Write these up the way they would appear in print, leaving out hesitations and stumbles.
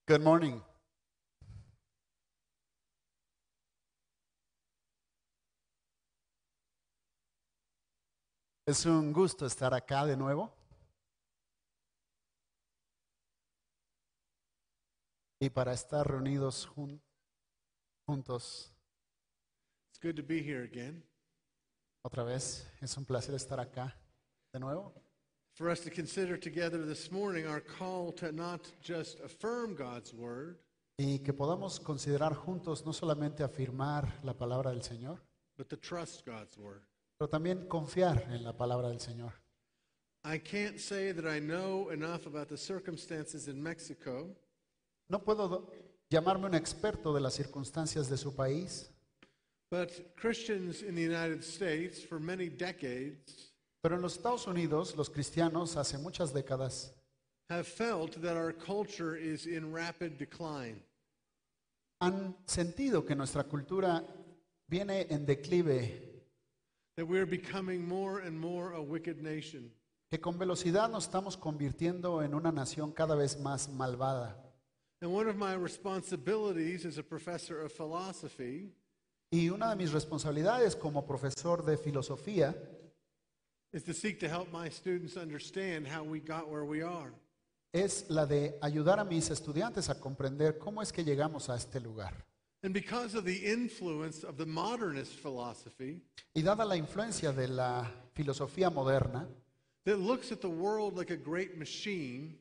Good morning. Es un gusto estar acá de nuevo y para estar reunidos juntos It's good to be here again. otra vez. Es un placer estar acá de nuevo. For us to consider together this morning our call to not just affirm God's word, Y que podamos considerar juntos no solamente afirmar la palabra del Señor, but to trust God's word. pero también confiar en la palabra del Señor. I can't say that I know enough about the circumstances in Mexico, No puedo llamarme un experto de las circunstancias de su país, but Christians in the United States for many decades pero en los Estados Unidos los cristianos hace muchas décadas have felt that our culture is in rapid decline. han sentido que nuestra cultura viene en declive, That we're becoming more and more a wicked nation. que con velocidad nos estamos convirtiendo en una nación cada vez más malvada. And one of my responsibilities as a professor of philosophy Y una de mis responsabilidades como profesor de filosofía is to seek to help my students understand how we got where we are. es la de ayudar a mis estudiantes a comprender cómo es que llegamos a este lugar. And because of the influence of the modernist philosophy Y dada la influencia de la filosofía moderna, that looks at the world like a great machine,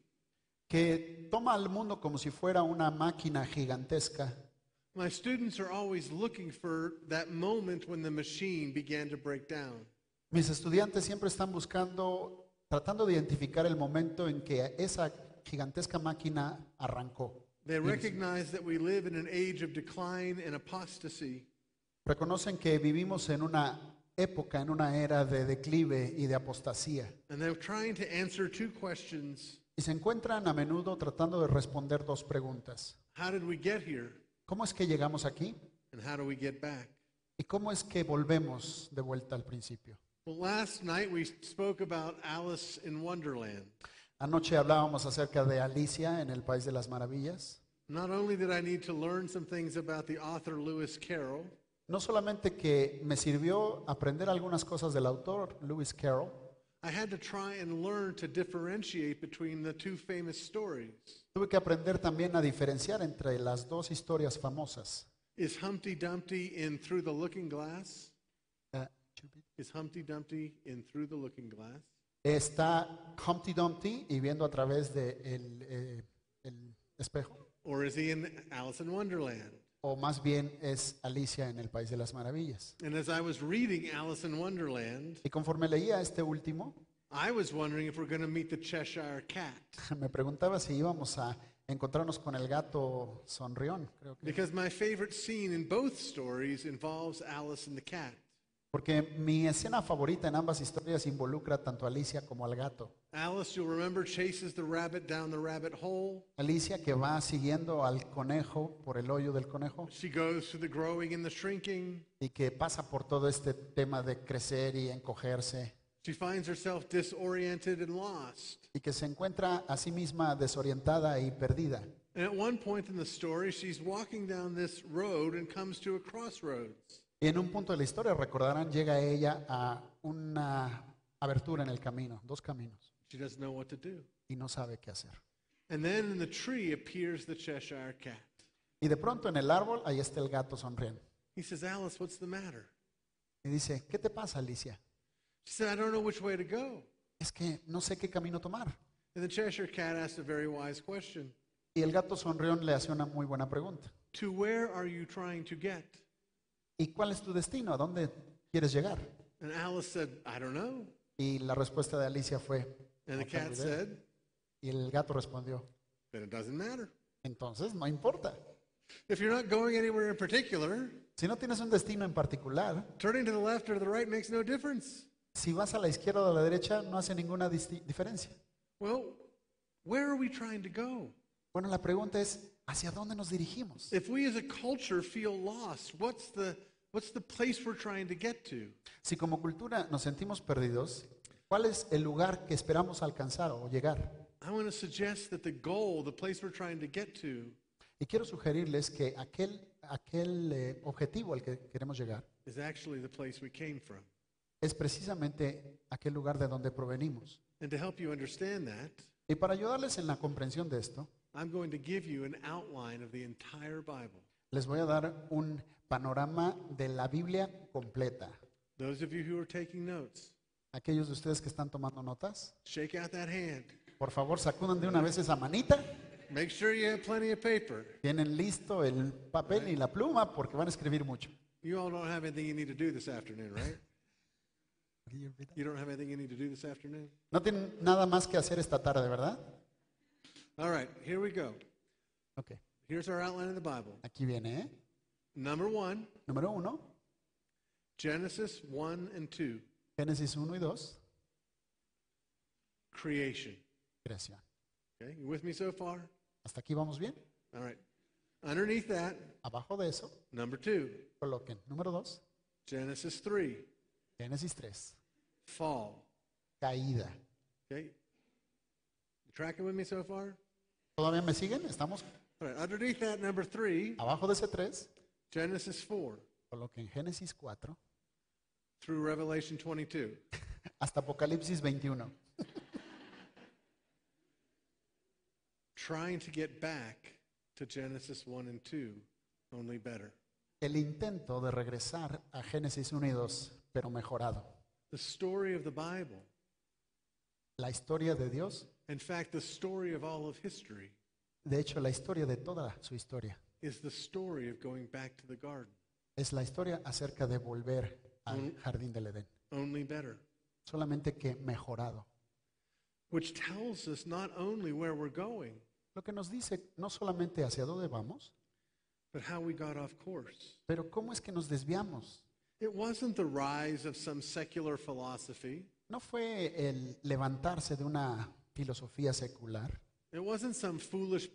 que toma al mundo como si fuera una máquina gigantesca, my students are always looking for that moment when the machine began to break down. mis estudiantes siempre están buscando, tratando de identificar el momento en que esa gigantesca máquina arrancó. They recognize that we live in an age of decline and apostasy. Reconocen que vivimos en una época, en una era de declive y de apostasía. And they're trying to answer two questions. Y se encuentran a menudo tratando de responder dos preguntas. How did we get here? ¿Cómo es que llegamos aquí? And how do we get back? ¿Y cómo es que volvemos de vuelta al principio? Well, last night we spoke about Alice in Wonderland. Anoche hablábamos acerca de Alicia en el País de las Maravillas. Not only did I need to learn some things about the author Lewis Carroll, No solamente que me sirvió aprender algunas cosas del autor Lewis Carroll, I had to try and learn to differentiate between the two famous stories. tuve que aprender también a diferenciar entre las dos historias famosas. Is Humpty Dumpty in Through the Looking Glass? Eh, Is Humpty Dumpty in Through the Looking Glass? Está Humpty Dumpty y viendo a través de el espejo, Or is he in Alice in Wonderland? o más bien es Alicia en el País de las Maravillas. And as I was reading Alice in Wonderland, Y conforme leía este último, I was wondering if we're going to meet the Cheshire Cat. me preguntaba si íbamos a encontrarnos con el gato sonrión, creo que. Because my favorite scene in both stories involves Alice and the cat. Porque mi escena favorita en ambas historias involucra tanto a Alicia como al gato. Alice, you'll remember, chases the rabbit down the rabbit hole. Alicia que va siguiendo al conejo por el hoyo del conejo She goes through the growing and the shrinking. y que pasa por todo este tema de crecer y encogerse She finds herself disoriented and lost. y que se encuentra a sí misma desorientada y perdida. And at one point in the story, she's walking down this road and comes to a crossroads. Y en un punto de la historia, recordarán, llega ella a una abertura en el camino, dos caminos, She doesn't know what to do. y no sabe qué hacer. And then in the tree appears the Cheshire Cat. Y de pronto en el árbol, ahí está el gato sonriendo. He says, Alice, what's the matter? Y dice, ¿qué te pasa, Alicia? She said, I don't know which way to go. Es que no sé qué camino tomar. And the Cheshire Cat asked a very wise question. Y el gato sonrión le hace una muy buena pregunta. To where are you trying to get? ¿Y cuál es tu destino? ¿A dónde quieres llegar? And Alice said, I don't know. Y la respuesta de Alicia fue, And the "No tengo cat idea". said, Y el gato respondió, then it doesn't matter. entonces no importa. If you're not going anywhere in particular, Si no tienes un destino en particular, turning to the left or to the right makes no difference. si vas a la izquierda o a la derecha, no hace ninguna diferencia. Well, where are we trying to go? Bueno, la pregunta es, ¿hacia dónde nos dirigimos? If we as a culture feel lost, what's the place we're trying to get to? Si como cultura nos sentimos perdidos, ¿cuál es el lugar que esperamos alcanzar o llegar? I want to suggest that the goal, the place we're trying to get to, Y quiero sugerirles que aquel objetivo al que queremos llegar is actually the place we came from. es precisamente aquel lugar de donde provenimos. And to help you understand that, Y para ayudarles en la comprensión de esto, I'm going to give you an outline of the entire Bible. les voy a dar un panorama de la Biblia completa. Those of you who are taking notes, Aquellos de ustedes que están tomando notas, shake out that hand. por favor sacudan de una vez esa manita. Make sure you have plenty of paper. Tienen listo el papel y la pluma porque van a escribir mucho. You all don't have anything you need to do this afternoon, right? You don't have anything you need to do this afternoon? No tienen nada más que hacer esta tarde, ¿verdad? All right, here we go. Ok, Here's our outline of the Bible. aquí viene, ¿eh? Number 1, Número 1, Genesis 1 and 2, Génesis 1 y 2, creation. creación. Okay, you with me so far? ¿Hasta aquí vamos bien? All right. Underneath that, Abajo de eso, number 2, coloquen número 2, Genesis 3, Génesis 3, fall. caída. Okay? You tracking with me so far? ¿Todavía me siguen? Estamos All right. Underneath that, number 3, abajo de ese 3, Genesis 4 coloquen Génesis 4 through Revelation 22. hasta Apocalipsis 21. Trying to get back to Genesis 1 and 2, only better. El intento de regresar a Génesis 1 y 2, pero mejorado. The story of the Bible, La historia de Dios, in fact, the story of all of history, de hecho la historia de toda su historia, is the story of going back to the garden, es la historia acerca de volver al jardín del Edén. only better. Solamente que mejorado. Which tells us not only where we're going, Lo que nos dice no solamente hacia dónde vamos, but how we got off course. pero cómo es que nos desviamos. It wasn't the rise of some secular philosophy. No fue el levantarse de una filosofía secular, It wasn't some foolish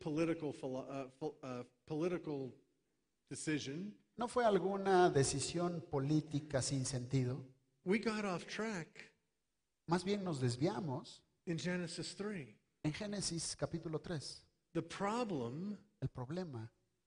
political decision. no fue alguna decisión política sin sentido, We got off track más bien nos desviamos in Genesis 3. en Génesis capítulo 3. The problem El problema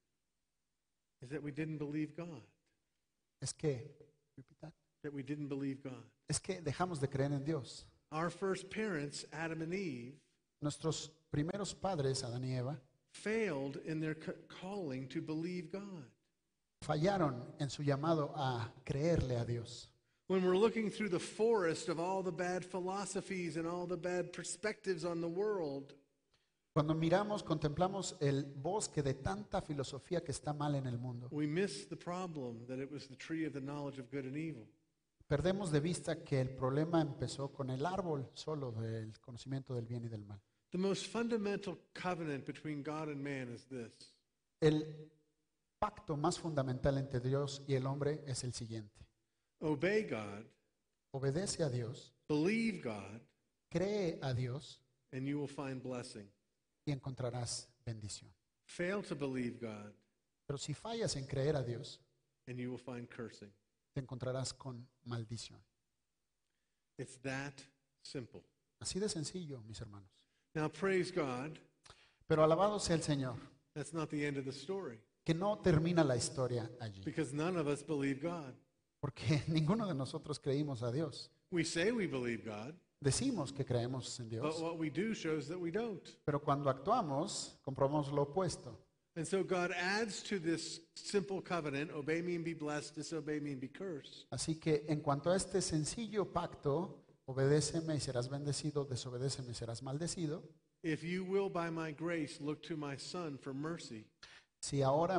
is that we didn't believe God. es que, That we didn't believe God. es que dejamos de creer en Dios. Our first parents, Adam and Eve, Nuestros primeros padres, Adán y Eva, failed in their calling to believe God. fallaron en su llamado a creerle a Dios. When we're looking through the forest of all the bad philosophies and all the bad perspectives on the world, Cuando miramos, contemplamos el bosque de tanta filosofía que está mal en el mundo, we miss the problem that it was the tree of the knowledge of good and evil. perdemos de vista que el problema empezó con el árbol solo del conocimiento del bien y del mal. The most fundamental covenant between God and man is this: El pacto más fundamental entre Dios y el hombre es el siguiente. obey God, Obedece a Dios, believe God, cree a Dios and you will find blessing. y encontrarás bendición. Fail to believe God, Pero si fallas en creer a Dios, and you will find cursing. te encontrarás con maldición. It's that simple. Así de sencillo, mis hermanos. Now, praise God, Pero alabado sea el Señor, that's not the end of the story, que no termina la historia allí, because none of us believe God. porque ninguno de nosotros creímos a Dios. We say we believe God, Decimos que creemos en but Dios, what we do shows that we don't. pero cuando actuamos, comprobamos lo opuesto. And so God adds to this simple covenant, obey me and be blessed, disobey me and be cursed. Así que en cuanto a este sencillo pacto, obedéceme y serás bendecido, desobedéceme y serás maldecido. If you will, by my grace, look to my Son for mercy, Si ahora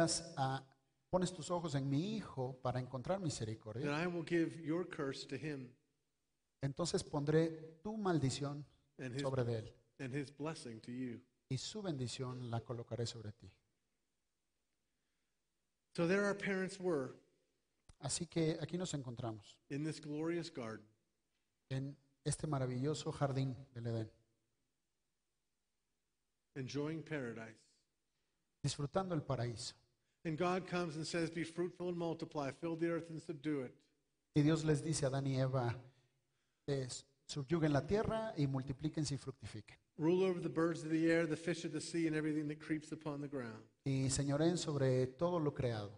pones tus ojos en mi Hijo para encontrar then misericordia, I will give your curse to him entonces pondré tu maldición and his, sobre de él and his blessing to you. y su bendición la colocaré sobre ti. So there our parents were Así que aquí nos encontramos in this glorious garden, en este maravilloso jardín del Edén, enjoying paradise. disfrutando el paraíso. And God comes and says, be fruitful and multiply, fill the earth and subdue it. Y Dios les dice a Adán y Eva, subyuguen la tierra y multiplíquense y fructifiquen. Rule over the birds of the air, the fish of the sea, and everything that creeps upon the ground. Y señoreen sobre todo lo creado.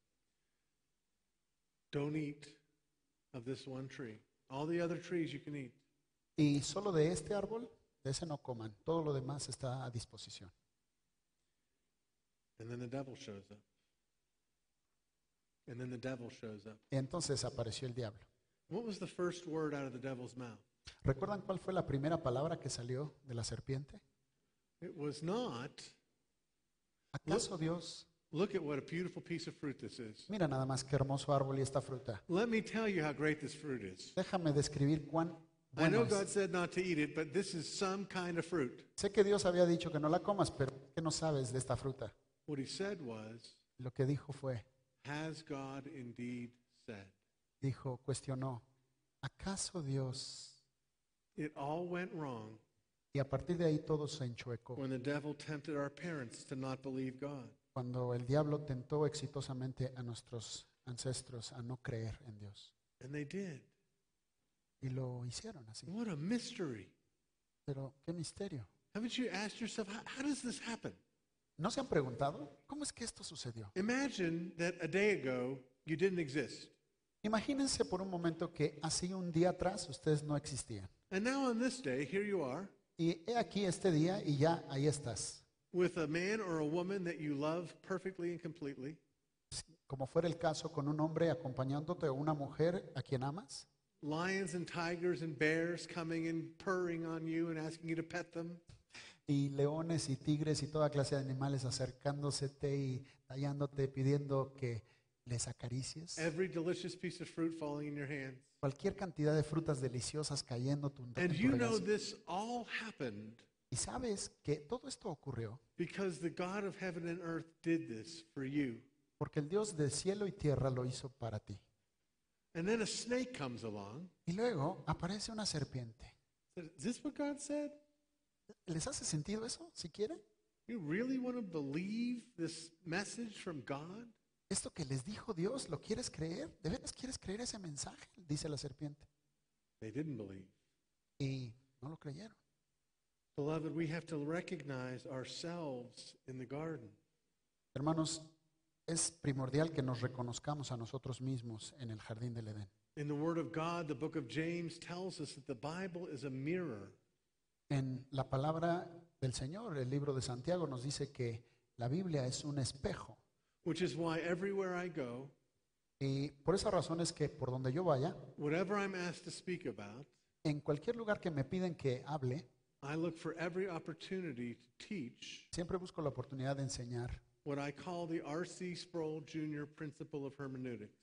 Don't eat of this one tree. All the other trees you can eat. Y solo de este árbol, de ese no coman. Todo lo demás está a disposición. And then the devil shows up. And then the devil shows up. Y entonces apareció el diablo. What was the first word out of the devil's mouth? ¿Recuerdan cuál fue la primera palabra que salió de la serpiente? It was not, ¿Acaso Dios? look at what a beautiful piece of fruit this is. Mira nada más qué hermoso árbol y esta fruta. Let me tell you how great this fruit is. Déjame describir cuán I know bueno God es. said not to eat it, but this is some kind of fruit. Sé que Dios había dicho que no la comas, pero ¿qué no sabes de esta fruta? What he said was, Lo que dijo fue, has God indeed said? cuestionó, ¿acaso Dios? It all went wrong Y a partir de ahí todo se enchuecó. when the devil tempted our parents to not believe God. Cuando el diablo tentó exitosamente a nuestros ancestros a no creer en Dios. And they did. Y lo hicieron así. What a mystery. Pero qué misterio. Haven't you asked yourself, how does this happen? ¿No se han preguntado cómo es que esto sucedió? Imagine that a day ago you didn't exist. Imagínense por un momento que así un día atrás ustedes no existían. And now on this day, here you are Y he aquí este día y ya ahí estás. with a man or a woman that you love perfectly and completely. Como fuera el caso con un hombre acompañándote o una mujer a quien amas. Lions and tigers and bears coming and purring on you and asking you to pet them. Y leones y tigres y toda clase de animales acercándosete y tallándote, pidiendo que les acaricies. Every delicious piece of fruit falling in your hands. Cualquier cantidad de frutas deliciosas cayendo en And tu you know regazo. this all happened Y sabes que todo esto ocurrió because the God of heaven and earth did this for you. porque el Dios de cielo y tierra lo hizo para ti. And then a snake comes along. Y luego aparece una serpiente. Says, is this what God said? ¿Les hace sentido eso, si quieren? You really want to believe this message from God? Esto que les dijo Dios, ¿lo quieres creer? ¿De veras quieres creer ese mensaje? Dice la serpiente. They didn't believe. Y no lo creyeron. Beloved, we have to recognize ourselves in the garden. Hermanos, es primordial que nos reconozcamos a nosotros mismos en el jardín del Edén. In the Word of God, the book of James tells us that the Bible is a mirror. En la palabra del Señor, el libro de Santiago nos dice que la Biblia es un espejo. Which is why everywhere I go, Y por esa razón es que por donde yo vaya, whatever I'm asked to speak about, en cualquier lugar que me piden que hable, I look for every opportunity to teach siempre busco la oportunidad de enseñar what I call the R.C. Sproul Jr. principle of hermeneutics.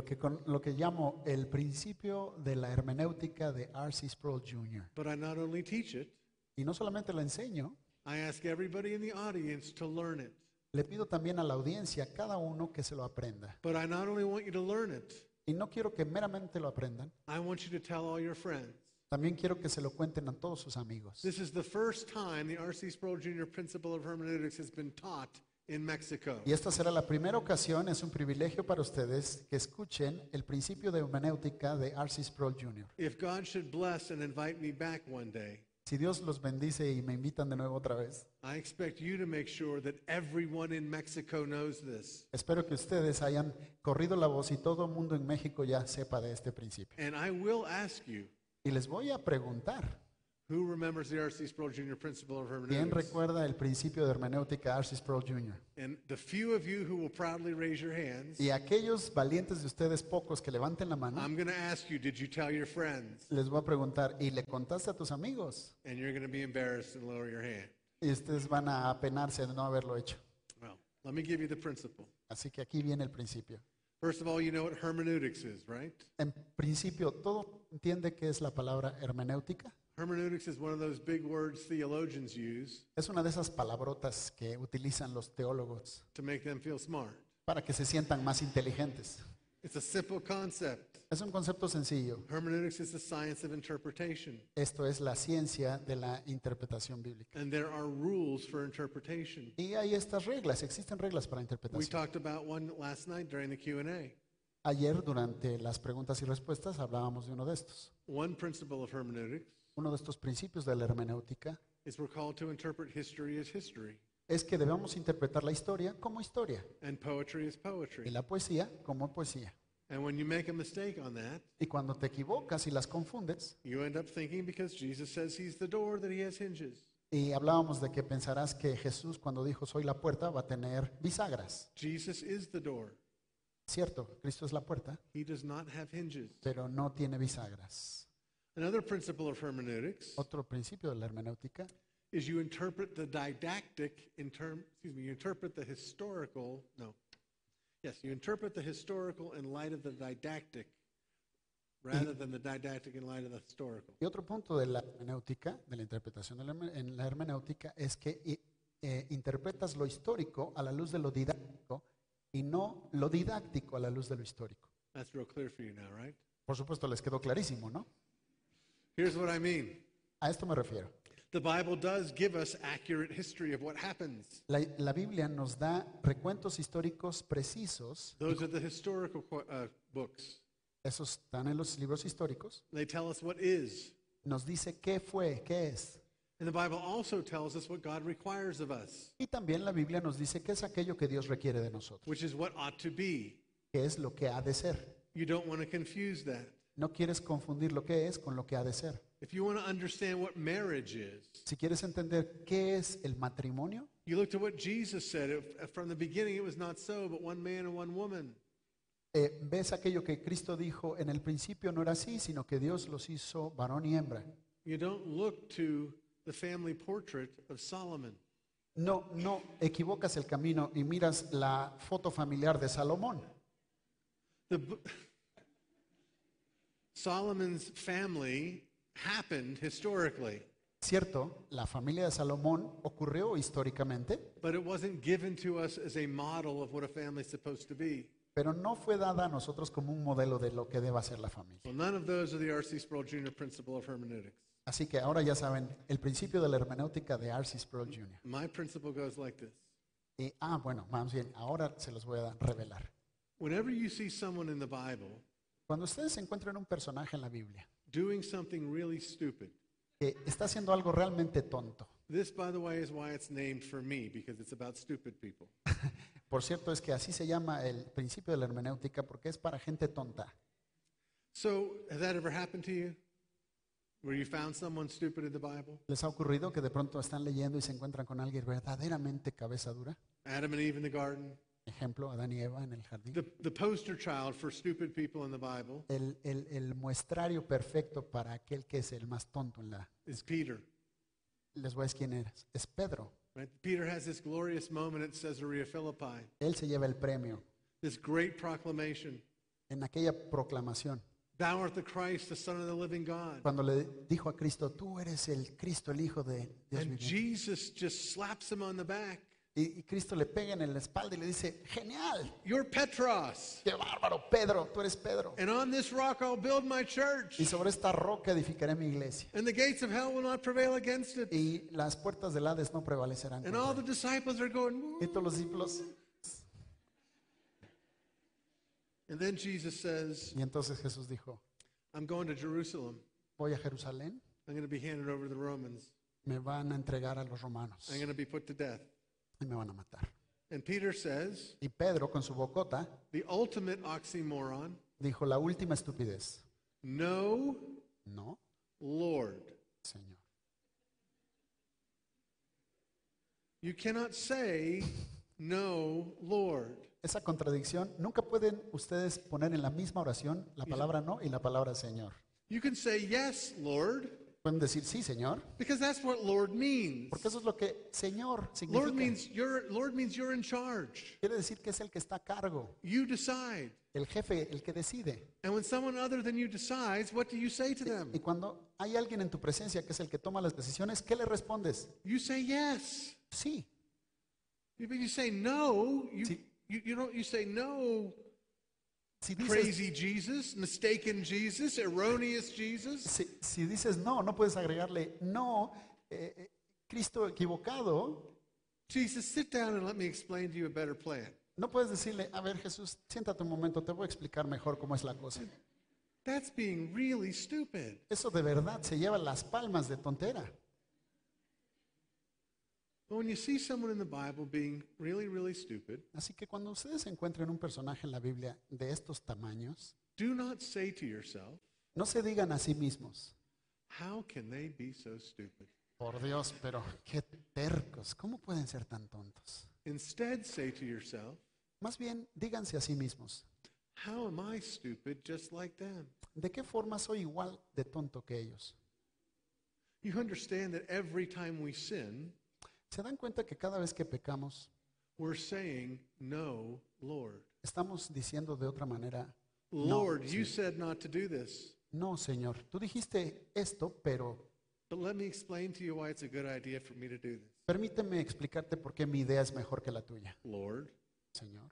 lo que llamo el principio de la hermenéutica de R.C. Sproul Jr. But I not only teach it, Y no solamente lo enseño, I ask everybody in the audience to learn it. le pido también a la audiencia, a cada uno, que se lo aprenda. But I not only want you to learn it, Y no quiero que meramente lo aprendan, I want you to tell all your friends. también quiero que se lo cuenten a todos sus amigos. This is the first time the R.C. Sproul Jr. principle of hermeneutics has been taught in Mexico. Y esta será la primera ocasión, es un privilegio para ustedes que escuchen el principio de hermenéutica de R.C. Sproul Jr. If God should bless and invite me back one day, Si Dios los bendice y me invitan de nuevo otra vez, I expect you to make sure that everyone in Mexico knows this. espero que ustedes hayan corrido la voz y todo el mundo en México ya sepa de este principio. And I will ask you, Y les voy a preguntar, who remembers the R.C. Sproul Jr. principle of ¿quién hermeneutics? recuerda el principio de hermenéutica R.C. Sproul Jr.? And the few of you who will proudly raise your hands, Y aquellos valientes de ustedes pocos que levanten la mano, I'm going to ask you, did you tell your friends? les voy a preguntar, ¿y le contaste a tus amigos? And you're going to be embarrassed and lower your hand. Y ustedes van a apenarse de no haberlo hecho. Well, let me give you the principle. Así que aquí viene el principio. First of all, you know what hermeneutics is, right? En principio, ¿todo entiende qué es la palabra hermenéutica? Hermeneutics is one of those big words theologians use Es una de esas palabrotas que utilizan los teólogos to make them feel smart. para que se sientan más inteligentes. It's a simple concept. Es un concepto sencillo. Hermeneutics is the science of interpretation, Esto es la ciencia de la interpretación bíblica. and there are rules for interpretation. Y hay estas reglas, existen reglas para We interpretación. talked about one last night during the Q&A. Ayer, durante las preguntas y respuestas, hablábamos de uno de estos. One principle of hermeneutics Uno de estos principios de la hermenéutica is we're called to interpret history as history, es que debemos interpretar la historia como historia and poetry as y poetry. la poesía como poesía. And when you make a mistake on that, Y cuando te equivocas y las confundes, you end up thinking because Jesus says he's the door that he has hinges. y hablábamos de que pensarás que Jesús, cuando dijo soy la puerta, va a tener bisagras. Jesus is the door. Cierto, Cristo es la puerta, He does not have hinges. pero no tiene bisagras. Another principle of hermeneutics Otro principio de la hermenéutica is you interpret the didactic you interpret the historical, no. Yes, you interpret the historical in light of the didactic rather than the didactic in light of the historical. Y otro punto de la hermenéutica, de la interpretación de en la hermenéutica, es que interpretas lo histórico a la luz de lo didáctico y no lo didáctico a la luz de lo histórico. That's real clear for you now, right? Por supuesto, les quedó clarísimo, ¿no? Here's what I mean. A esto me refiero. The Bible does give us accurate history of what happens. La Biblia nos da recuentos históricos precisos. Those are the historical books. Esos están en los libros históricos. They tell us what is. Nos dice qué fue, qué es. And the Bible also tells us what God requires of us, Y también la Biblia nos dice qué es aquello que Dios requiere de nosotros, which is what ought to be. qué es lo que ha de ser. You don't want to confuse that. No quieres confundir lo que es con lo que ha de ser. If you want to understand what marriage is, Si quieres entender qué es el matrimonio, you look to what Jesus said. From the beginning, it was not so, but one man and one woman. ves aquello que Cristo dijo en el principio no era así, sino que Dios los hizo varón y hembra. You don't look to the family portrait of Solomon. No equivocas el camino y miras la foto familiar de Salomón. Solomon's family happened historically, Cierto, la familia de Salomón ocurrió históricamente, but it wasn't given to us as a model of what a family is supposed to be. pero no fue dada a nosotros como un modelo de lo que deba ser la familia. Well, none of those are the R.C. Sproul Jr. principle of hermeneutics. Así que ahora ya saben el principio de la hermenéutica de R.C. Sproul Jr. My principle goes like this. Y, bueno, más bien, ahora se los voy a revelar. Whenever you see someone in the Bible Cuando ustedes encuentran un personaje en la Biblia doing something really stupid, que está haciendo algo realmente tonto, this, by the way, is why it's named for me, because it's about stupid people. por cierto es que así se llama el principio de la hermenéutica porque es para gente tonta. So, has that ever happened to you? Where you found someone stupid in the Bible? ¿Les ha ocurrido que de pronto están leyendo y se encuentran con alguien verdaderamente cabeza dura? Adam and Eve in the garden? Ejemplo, Adán y Eva en el jardín. The poster child for stupid people in the Bible El muestrario perfecto para aquel que es el más tonto en la... is Peter. Les voy a decir quién eres. Es Pedro. Right? Peter has this glorious moment at Caesarea Philippi, Él se lleva el premio this great proclamation. en aquella proclamación. Thou art the Christ, the Son of the living God. Cuando le dijo a Cristo, tú eres el Cristo, el Hijo de Dios And viviente. Jesus just slaps him on the back. Y Cristo le pega en la espalda y le dice, genial, You're Petros. qué bárbaro, Pedro, tú eres Pedro. And on this rock I'll build my church. Y sobre esta roca edificaré mi iglesia. And the gates of hell will not prevail against it. Y las puertas del Hades no prevalecerán. And contra all the él. disciples are going, Y todos los discípulos. and then Jesus says, Y entonces Jesús dijo, I'm going to Jerusalem. voy a Jerusalén, I'm going to be handed over to the Romans. me van a entregar a los romanos I'm going to be put to death. y me van a matar. And Peter says, Y Pedro con su bocota the ultimate oxymoron, dijo la última estupidez. no, No, Lord. Señor. You cannot say, no, Lord. Esa contradicción, nunca pueden ustedes poner en la misma oración la palabra no y la palabra Señor. You can say, yes, Lord, Pueden decir sí, Señor, because that's what Lord means. porque eso es lo que Señor significa. Lord means you're in charge. Quiere decir que es el que está a cargo, You decide. el jefe, el que decide. And when someone other than you decides, what do you say to them? Y cuando hay alguien en tu presencia que es el que toma las decisiones, ¿qué le respondes? You say yes. Sí. But you say no. Sí. You don't. You say no. Si dices, Crazy Jesus, mistaken Jesus, erroneous Jesus. si dices no, no puedes agregarle no, Cristo equivocado. Jesus, sit down and let me explain to you a better plan. No puedes decirle, a ver Jesús, siéntate un momento, te voy a explicar mejor cómo es la cosa. That's being really stupid. Eso de verdad se lleva las palmas de tontera. But when you see someone in the Bible being really, really stupid, Así que cuando ustedes encuentren un personaje en la Biblia de estos tamaños, do not say to yourself, no se digan a sí mismos, how can they be so stupid? por Dios, pero qué tercos, ¿cómo pueden ser tan tontos? Instead, say to yourself, Más bien, díganse a sí mismos, how am I stupid just like them? ¿de qué forma soy igual de tonto que ellos? You understand that every time we sin, ¿Se dan cuenta que cada vez que pecamos, we're saying, no, Lord. estamos diciendo de otra manera, Lord, no, you sí, said not to do this. no, Señor, tú dijiste esto, pero But let me explain to you why it's a good idea for me to do this. permíteme explicarte por qué mi idea es mejor que la tuya, Lord, Señor.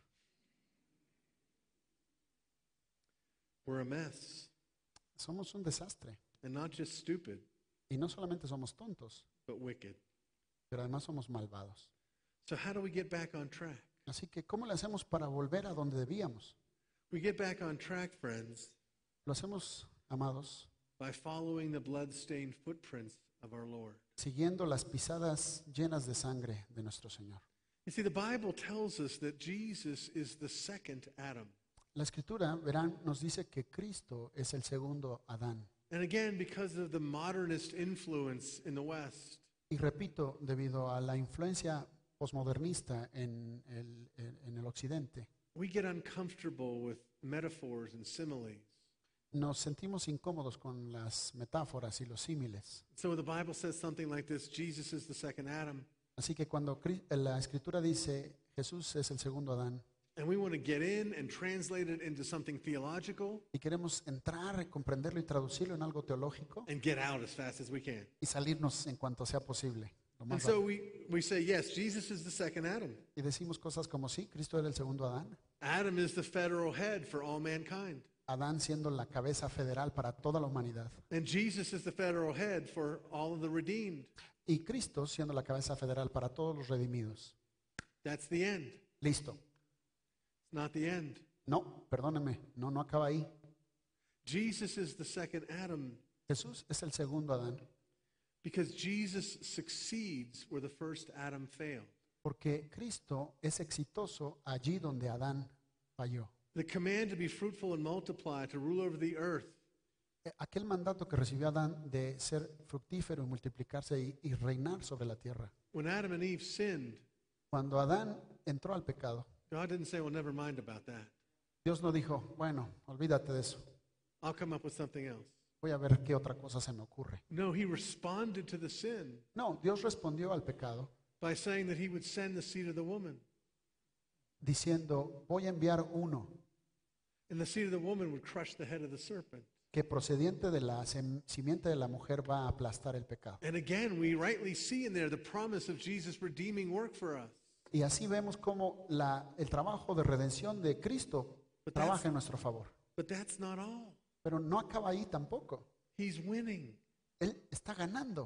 we're a mess. Somos un desastre. And not just stupid, Y no solamente somos tontos, but wicked. pero además somos malvados. So how do we get back on track? Así que, ¿cómo le hacemos para volver a donde debíamos? We get back on track, friends, Lo hacemos, amados, by following the blood-stained footprints of our Lord. siguiendo las pisadas llenas de sangre de nuestro Señor. You see, the Bible tells us that Jesus is the second Adam. La Escritura, verán, nos dice que Cristo es el segundo Adán. And again, because of the modernist influence in the West, Y repito, debido a la influencia posmodernista en el occidente, we get uncomfortable with metaphors and similes. nos sentimos incómodos con las metáforas y los símiles. So the Bible says something like this, Jesus is the second Adam. Así que cuando la Escritura dice Jesús es el segundo Adán And we want to get in and translate it into something theological y queremos entrar, comprenderlo y traducirlo en algo teológico and get out as fast as we can. y salirnos en cuanto sea posible, lo And más so rápido. we say, yes, Jesus is the second Adam. Y decimos cosas como sí, Cristo era el segundo Adán, Adam is the federal head for all mankind. Adán siendo la cabeza federal para toda la humanidad And Jesus is the federal head for all of the redeemed. y Cristo siendo la cabeza federal para todos los redimidos. That's the end. Listo. It's not the end. No, perdóneme, no acaba ahí. Jesus is the second Adam Jesús es el segundo Adán because Jesus succeeds where the first Adam failed. porque Cristo es exitoso allí donde Adán falló. The command to be fruitful and multiply, to rule over the earth, Aquel mandato que recibió Adán de ser fructífero y multiplicarse y reinar sobre la tierra. when Adam and Eve sinned, Cuando Adán entró al pecado, God didn't say, well, never mind about that. Dios no dijo, bueno, olvídate de eso, I'll come up with something else. voy a ver qué otra cosa se me ocurre. No, he responded to the sin No, Dios respondió al pecado by saying that he would send the seed of the woman. diciendo, voy a enviar uno And the seed of the woman would crush the head of the serpent. que procediente de la simiente de la mujer va a aplastar el pecado. And again, we rightly see in there the promise of Jesus' redeeming work for us. Y así vemos cómo el trabajo de redención de Cristo trabaja en nuestro favor. But that's not all. Pero no acaba ahí tampoco. He's winning. Él está ganando.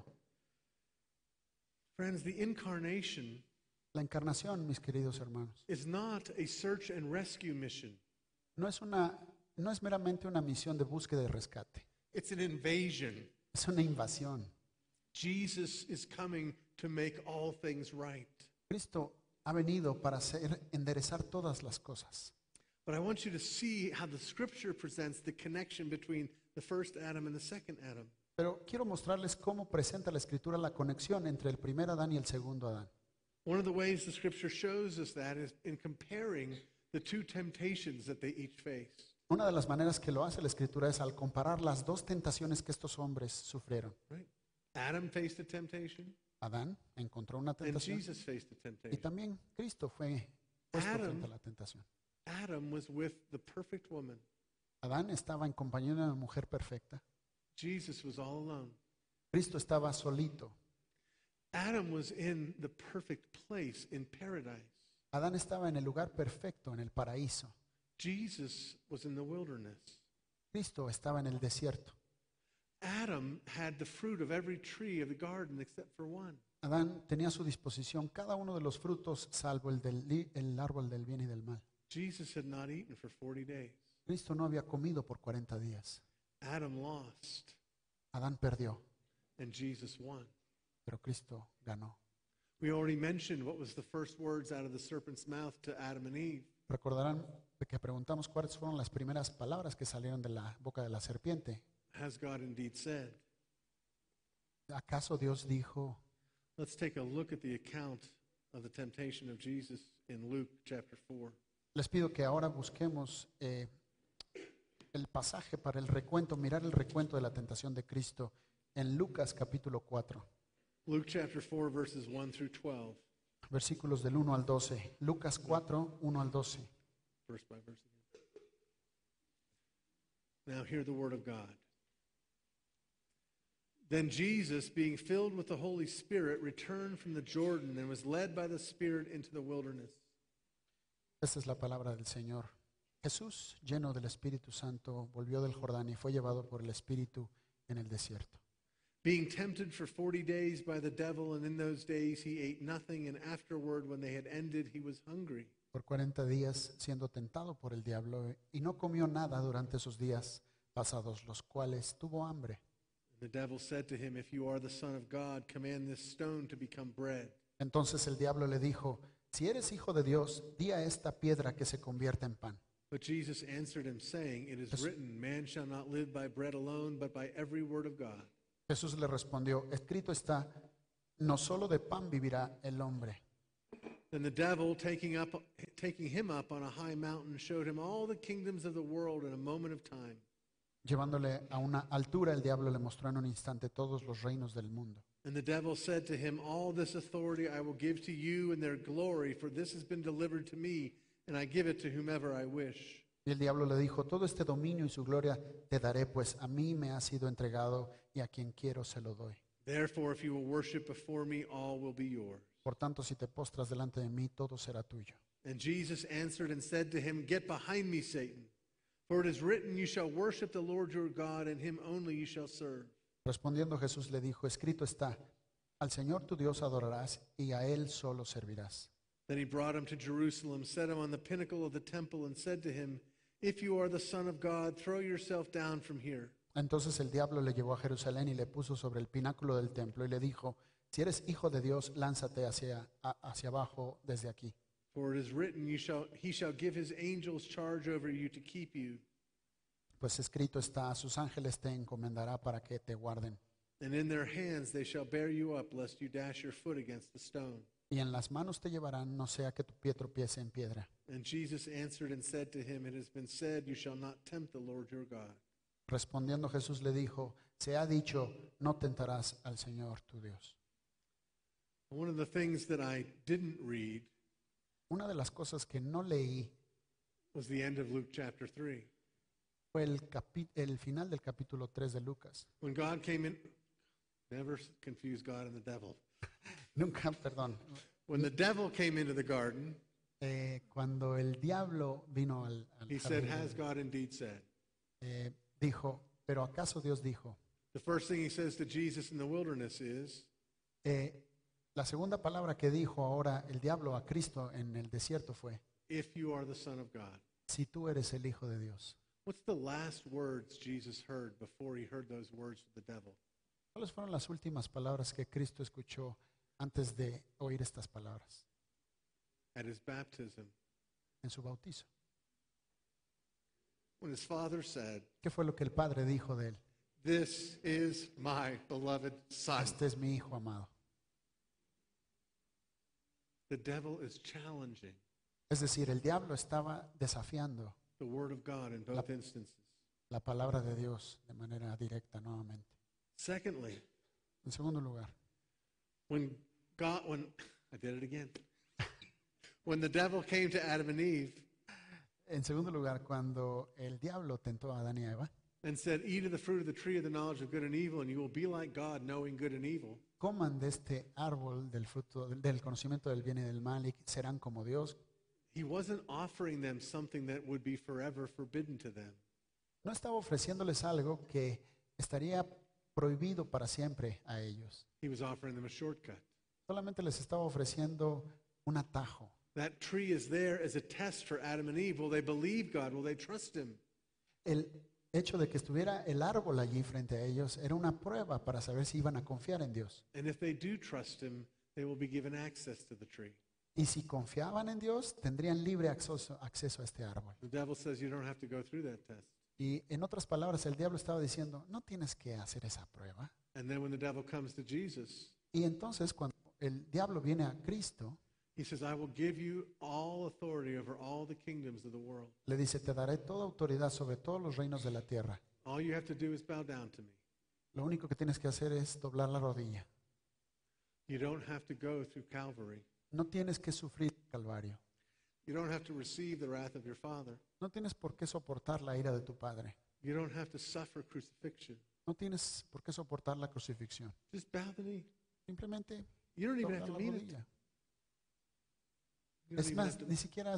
Friends, the incarnation La encarnación, mis queridos hermanos, is not a search and rescue mission. no es meramente una misión de búsqueda y rescate. It's an invasion. Es una invasión. Jesus is coming to make all things right. Cristo ha venido para enderezar todas las cosas. But I want you to see how the scripture presents the connection between the first Adam and the second Adam. Pero quiero mostrarles cómo presenta la Escritura la conexión entre el primer Adán y el segundo Adán. One of the ways the scripture shows us that is in comparing the two temptations that they each faced. Una de las maneras que lo hace la Escritura es al comparar las dos tentaciones que estos hombres sufrieron. Right? Adam faced a temptation, Adán encontró una and tentación Jesus faced a y temptation. también Cristo fue puesto Adam- frente a la tentación. Adam was with the perfect woman. Adán estaba en compañía de una mujer perfecta. Jesus was all alone. Cristo estaba solito. Adam was in the perfect place in paradise. Adán estaba en el lugar perfecto, en el paraíso. Jesus was in the wilderness. Cristo estaba en el desierto. Adam had the fruit of every tree of the garden except for one. Adán tenía a su disposición cada uno de los frutos, salvo el árbol del bien y del mal. Jesus had not eaten for 40 days. Cristo no había comido por 40 días. Adam lost, Adán perdió, and Jesus won. pero Cristo ganó. We already mentioned what was the first words out of the serpent's mouth to Adam and Eve. Recordarán que preguntamos cuáles fueron las primeras palabras que salieron de la boca de la serpiente. Has God indeed said? ¿Acaso Dios dijo? Let's take a look at the account of the temptation of Jesus in Luke chapter 4. Les pido que ahora busquemos el pasaje para el recuento, mirar el recuento de la tentación de Cristo en Lucas capítulo 4, Luke chapter 4, verses 1 through 12. versículos del 1 al 12. Lucas 4, 1 al 12. Verse by verse again. Now hear the word of God. Then Jesus, being filled with the Holy Spirit, returned from the Jordan and was led by the Spirit into the wilderness. Esta es la palabra del Señor. Jesús, lleno del Espíritu Santo, volvió del Jordán y fue llevado por el Espíritu en el desierto. Being tempted for 40 days by the devil, and in those days he ate nothing, and afterward, when they had ended, he was hungry. Por 40 días siendo tentado por el diablo y no comió nada durante esos días pasados, los cuales tuvo hambre. The devil said to him, If you are the Son of God, command this stone to become bread. Entonces el diablo le dijo, si eres hijo de Dios, di a esta piedra que se convierta en pan. But Jesus answered him, saying, It is written, Man shall not live by bread alone, but by every word of God. Jesús le respondió, escrito está, no solo de pan vivirá el hombre. Then the devil, taking him up on a high mountain, showed him all the kingdoms of the world in a moment of time. Llevándole a una altura, el diablo le mostró en un instante todos los reinos del mundo. And the devil said to him, All this authority I will give to you and their glory, for this has been delivered to me, and I give it to whomever I wish. Y el diablo le dijo, todo este dominio y su gloria te daré, pues a mí me ha sido entregado y a quien quiero se lo doy. Therefore, if you will worship before me, all will be yours. Por tanto, si te postras delante de mí, todo será tuyo. And Jesus answered and said to him, Get behind me, Satan. For it is written, You shall worship the Lord your God, and him only you shall serve. Respondiendo Jesús le dijo, escrito está, al Señor tu Dios adorarás y a Él solo servirás. Then he brought him to Jerusalem, set him on the pinnacle of the temple, and said to him, If you are the Son of God, throw yourself down from here. Entonces el diablo le llevó a Jerusalén y le puso sobre el pináculo del templo y le dijo, si eres hijo de Dios, lánzate hacia abajo desde aquí. For it is written, He shall give his angels charge over you to keep you. Pues escrito está, a sus ángeles te encomendará para que te guarden. And in their hands they shall bear you up, lest you dash your foot against the stone. Y en las manos te llevarán, no sea que tu pie tropiece en piedra. And Jesus answered and said to him, It has been said, You shall not tempt the Lord your God. Respondiendo Jesús le dijo, se ha dicho, no tentarás al Señor tu Dios. One of the things that I didn't read Una de las cosas que no leí was the end of Luke chapter 3. fue el final del capítulo 3 de Lucas. When God came in, never confuse God and the devil. Nunca, perdón. When the devil came into the garden, Cuando el diablo vino al he said, jardín, Has God indeed said? dijo, pero ¿acaso Dios dijo? The first thing he says to Jesus in the wilderness is, La segunda palabra que dijo ahora el diablo a Cristo en el desierto fue, If you are the Son of God. si tú eres el Hijo de Dios. What's the last words Jesus heard before he heard those words to the devil? ¿Cuáles fueron las últimas palabras que Cristo escuchó antes de oír estas palabras? At his baptism, En su bautizo. when his father said, ¿Qué fue lo que el Padre dijo de él? This is my beloved Son. Este es mi Hijo amado. The devil is challenging Es decir, el diablo estaba desafiando the word of God in both instances. la palabra de Dios de manera directa nuevamente. Secondly, En segundo lugar, when I did it again. When the devil came to Adam and Eve cuando el diablo tentó a Adán y a Eva, and said, Eat of the fruit of the tree of the knowledge of good and evil, and you will be like God, knowing good and evil. coman de este árbol del fruto del conocimiento del bien y del mal y serán como Dios. He wasn't offering them something that would be forever forbidden to them. No estaba ofreciéndoles algo que estaría prohibido para siempre a ellos. He was offering them a shortcut. Solamente les estaba ofreciendo un atajo. That tree is there as a test for Adam and Eve. Will they believe God? Will they trust Him? El hecho de que estuviera el árbol allí frente a ellos era una prueba para saber si iban a confiar en Dios. And if they do trust Him, they will be given access to the tree. Y si confiaban en Dios, tendrían libre acceso a este árbol. The devil says you don't have to go through that test. Y en otras palabras, el diablo estaba diciendo, no tienes que hacer esa prueba. And then when the devil comes to Jesus, Y entonces cuando el diablo viene a Cristo, he says, I will give you all authority over all the kingdoms of the world. le dice, te daré toda autoridad sobre todos los reinos de la tierra. All you have to do is bow down to me. Lo único que tienes que hacer es doblar la rodilla. You don't have to go through Calvary. No tienes que sufrir el Calvario. You don't have to receive the wrath of your Father. No tienes por qué soportar la ira de tu Padre. You don't have to suffer crucifixion. No tienes por qué soportar la crucifixión. Just bow the knee. Simplemente You don't even dobla have to la mean it. rodilla. You don't Es even más, have to- ni siquiera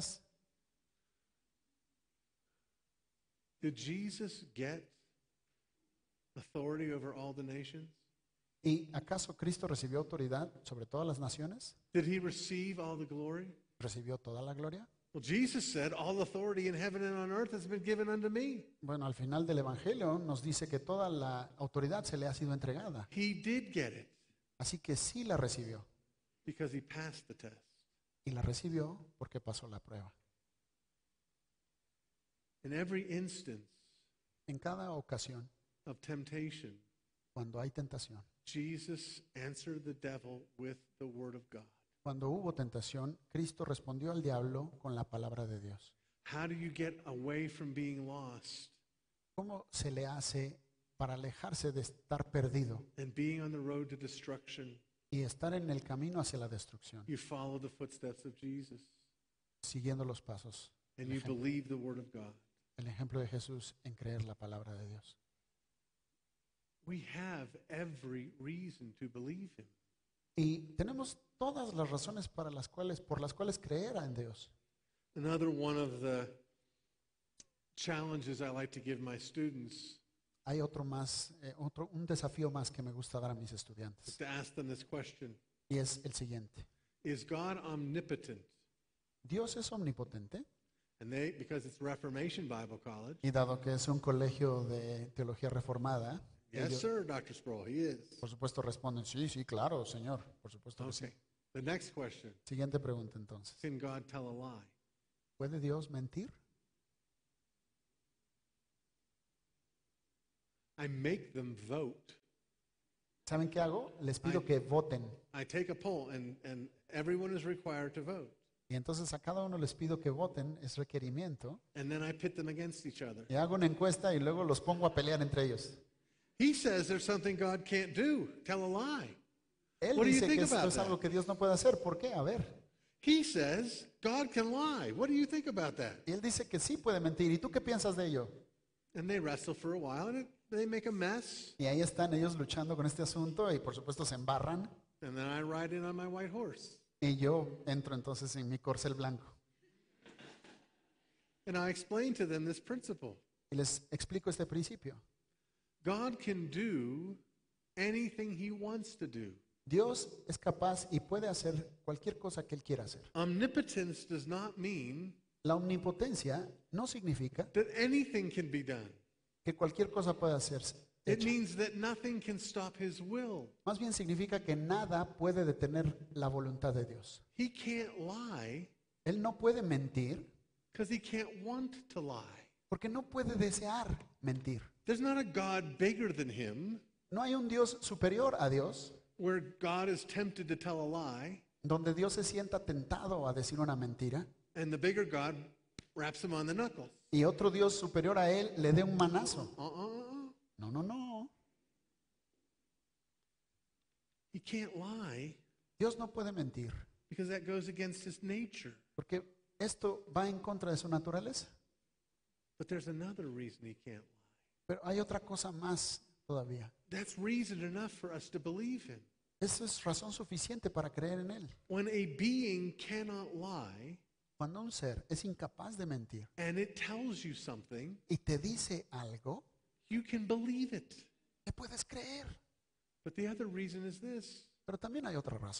Did Jesus get authority over all the nations? ¿Y acaso Cristo recibió autoridad sobre todas las naciones? Did he receive all the glory? ¿Recibió toda la gloria? Well, Jesus said, all authority in heaven and on earth has been given unto me. Bueno, al final del Evangelio nos dice que toda la autoridad se le ha sido entregada. He did get it Así que sí la recibió. because he passed the test. Y la recibió porque pasó la prueba. In every instance En cada ocasión, of temptation, cuando hay tentación, Jesus answered the devil with the word of God. cuando hubo tentación, Cristo respondió al diablo con la palabra de Dios. How do you get away from being lost ¿Cómo se le hace para alejarse de estar perdido and being on the road to destruction? y estar en el camino hacia la destrucción, You follow the footsteps of Jesus siguiendo los pasos, and you believe the word of God. el ejemplo de Jesús en creer la palabra de Dios? We have every reason to believe him. Y tenemos todas las razones por las cuales creer en Dios. Another one of the challenges I like to give my students Hay un desafío más que me gusta dar a mis is estudiantes. to ask them this question. Y es el siguiente. Is God omnipotent? ¿Dios es omnipotente? And they, because it's Reformation Bible College, Y dado que es un colegio de teología reformada, yes, ellos, sir, Dr. Sproul, he is. por supuesto, responden, sí, sí, claro, Señor, por supuesto que sí. Okay. The next question, Siguiente pregunta entonces. can God tell a lie? ¿Puede Dios mentir? I make them vote. ¿Saben qué hago? Les pido que voten. I take a poll, and everyone is required to vote. Y entonces a cada uno les pido que voten, es requerimiento. And then I pit them against each other. Y hago una encuesta y luego los pongo a pelear entre ellos. He says there's something God can't do. Tell a lie. Él What do you dice think que esto about es that? algo que Dios no puede hacer. ¿Por qué? A ver. He says God can lie. What do you think about that? Y él dice que sí puede mentir. ¿Y tú qué piensas de ello? And they wrestle for a while, and they make a mess. Y ahí están ellos luchando con este asunto y por supuesto se embarran. And then I ride in on my white horse. Y yo entro entonces en mi corcel blanco. And I explain to them this principle. Y les explico este principio. God can do anything he wants to do. Dios es capaz y puede hacer cualquier cosa que Él quiera hacer. Omnipotence does not mean La omnipotencia no significa that anything can be done. que cualquier cosa pueda hacerse. It means that nothing can stop his will. Más bien significa que nada puede detener la voluntad de Dios. He can't lie Él no puede mentir because he can't want to lie. porque no puede desear mentir. There's not a God bigger than him No hay un Dios superior a Dios where God is tempted to tell a lie donde Dios se sienta tentado a decir una mentira and the bigger God wraps him on the knuckles. y otro Dios superior a Él le dé un manazo. Uh-uh. No, no, no. He can't lie Dios no puede mentir because that goes against his nature. porque esto va en contra de su naturaleza. But there's another reason he can't lie. Pero hay otra cosa más todavía. That's reason enough for us to believe him. Eso es razón suficiente para creer en Él. When a being cannot lie Cuando un ser es incapaz de mentir and it tells you something, y te dice algo, you can believe it. le puedes creer. But the other reason is this. Pero también hay otra razón.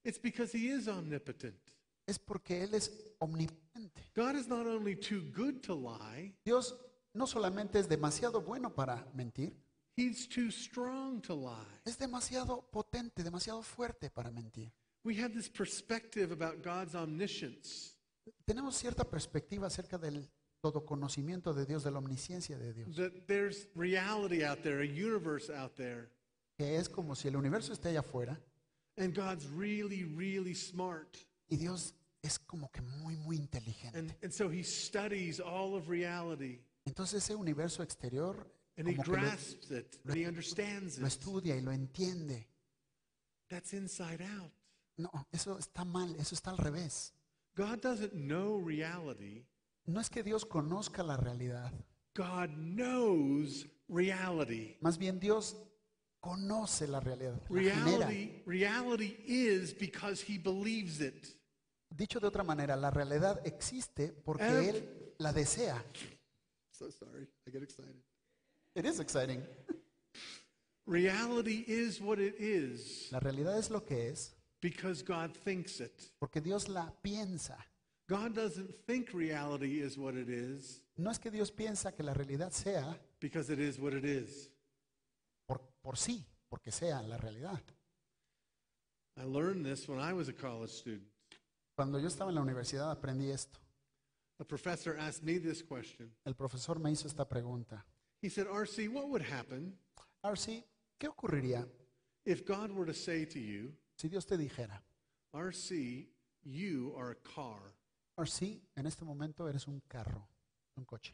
It's because he is omnipotent. Es porque Él es omnipotente. God is not only too good to lie, Dios no solamente es demasiado bueno para mentir, he's too strong to lie. es demasiado potente, demasiado fuerte para mentir. We have this perspective about God's omniscience, Tenemos cierta perspectiva acerca del todo conocimiento de Dios, de la omnisciencia de Dios, that there's reality out there, a universe out there, que es como si el universo esté allá afuera and God's really, really smart. y Dios es como que muy inteligente. And so he studies all of reality, Entonces ese universo exterior and he como que lo, grasps it, and he understands lo it. estudia y lo entiende. That's inside out. No, eso está mal, eso está al revés. God doesn't know reality. No es que Dios conozca la realidad, God knows reality. más bien Dios conoce la realidad, la genera. Reality is because he believes it. Dicho de otra manera, la realidad existe porque Él la desea. So sorry, I get excited. It is exciting. Reality is what it is La realidad es lo que es because God thinks it. porque Dios la piensa. God doesn't think reality is what it is No es que Dios piensa que la realidad sea because it is what it is. por sí, porque sea la realidad. I learned this when I was a college student. Cuando yo estaba en la universidad aprendí esto. A professor asked me this question. El profesor me hizo esta pregunta. He said, RC, what would happen RC, ¿qué ocurriría if God were to say to you, si Dios te dijera, RC, you are a car? RC, en este momento eres un carro, un coche?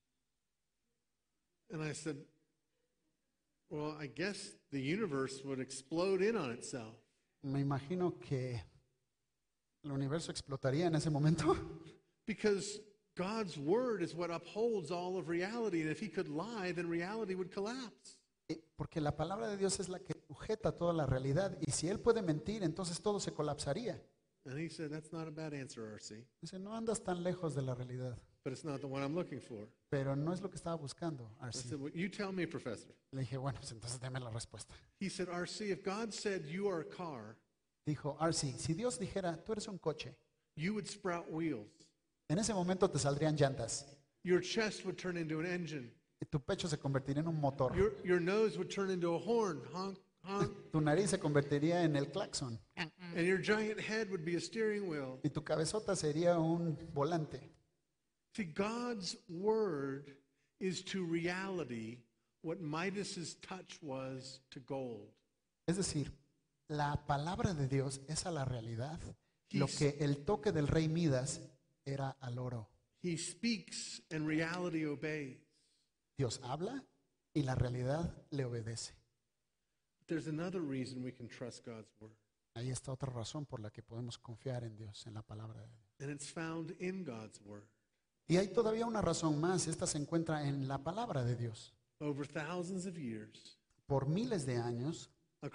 And I said, well, I guess the universe would explode in on itself. Me imagino que el universo explotaría en ese momento. Because God's word is what upholds all of reality. And if he could lie, then reality would collapse. Porque la palabra de Dios es la que sujeta toda la realidad. Y si Él puede mentir, entonces todo se colapsaría. And he said, that's not a bad answer, RC. Dice, no andas tan lejos de la realidad. But it's not the one I'm looking for. Pero no es lo que estaba buscando, I RC. said, well, you tell me, professor. Le dije, bueno, pues entonces deme la respuesta. He said, RC, if God said you are a car, Dijo, RC, si Dios dijera, tú eres un coche, you would sprout wheels. en ese momento te saldrían llantas. Your chest would turn into an engine. Y tu pecho se convertiría en un motor. Your nose would turn into a horn, honk, honk. Tu nariz se convertiría en el claxon. And your giant head would be a steering wheel. Y tu cabezota sería un volante. See, God's word is to reality what Midas's touch was to gold. Es decir, la palabra de Dios es a la realidad lo que el toque del rey Midas era al oro. He speaks and reality obeys. Dios habla y la realidad le obedece. There's another reason we can trust God's word, Ahí está otra razón por la que podemos confiar en Dios, en la palabra de Dios. and it's found in God's word. Y hay todavía una razón más, esta se encuentra en la palabra de Dios. Over thousands of years, Por miles de años,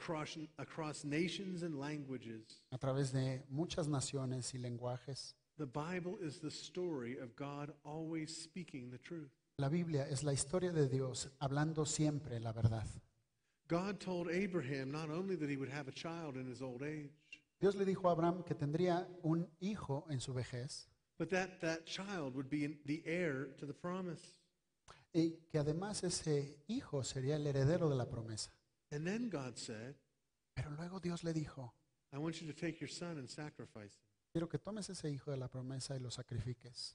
across nations and languages, a través de muchas naciones y lenguajes, the Bible is the story of God always speaking the truth. la Biblia es la historia de Dios hablando siempre la verdad. God told Abraham not only that he would have a child in his old age, Dios le dijo a Abraham que tendría un hijo en su vejez but that child would be the heir to the promise. y que además ese hijo sería el heredero de la promesa. And then God said, Pero luego Dios le dijo, I want you to take your son and sacrifice him. quiero que tomes ese hijo de la promesa y lo sacrifiques.